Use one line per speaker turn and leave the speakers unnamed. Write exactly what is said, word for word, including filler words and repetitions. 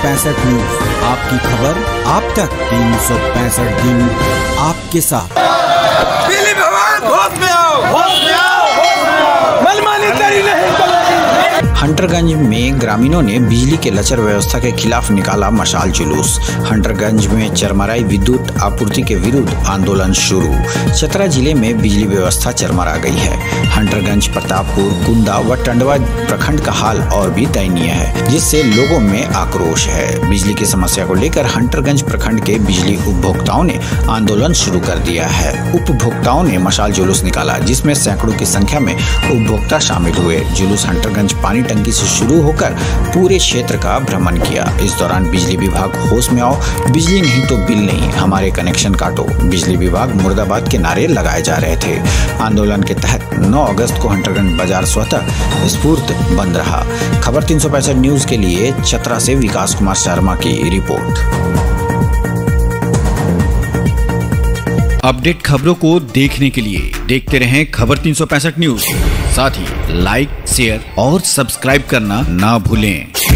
पैंसठ न्यूज, आपकी खबर आप तक। तीन सौ पैंसठ दिन आपके साथ।
बिजली विभाग होश में आओ, होश में आओ, होश में आओ। मनमानी करी नहीं चलेगी।
हंटरगंज में ग्रामीणों ने बिजली के लचर व्यवस्था के खिलाफ निकाला मशाल जुलूस। हंटरगंज में चरमराई विद्युत आपूर्ति के विरुद्ध आंदोलन शुरू। चतरा जिले में बिजली व्यवस्था चरमरा गई है। हंटरगंज, प्रतापपुर, कुंदा व टंडवा प्रखंड का हाल और भी दयनीय है, जिससे लोगों में आक्रोश है। बिजली की समस्या को लेकर हंटरगंज प्रखंड के बिजली उपभोक्ताओं ने आंदोलन शुरू कर दिया है। उपभोक्ताओं ने मशाल जुलूस निकाला, जिसमें सैकड़ों की संख्या में उपभोक्ता शामिल हुए। जुलूस हंटरगंज पानी टंकी से शुरू होकर पूरे क्षेत्र का भ्रमण किया। इस दौरान बिजली विभाग होश में आओ, बिजली नहीं तो बिल नहीं, हमारे कनेक्शन काटो, बिजली विभाग मुर्दाबाद के नारे लगाए जा रहे थे। आंदोलन के तहत नौ अगस्त को हंटरगंज बाजार स्वतः स्फूर्त बंद रहा। खबर तीन सौ पैंसठ न्यूज के लिए चतरा से विकास कुमार शर्मा की रिपोर्ट।
अपडेट खबरों को देखने के लिए देखते रहें खबर तीन सौ पैंसठ न्यूज। साथ ही लाइक, शेयर और सब्सक्राइब करना ना भूलें।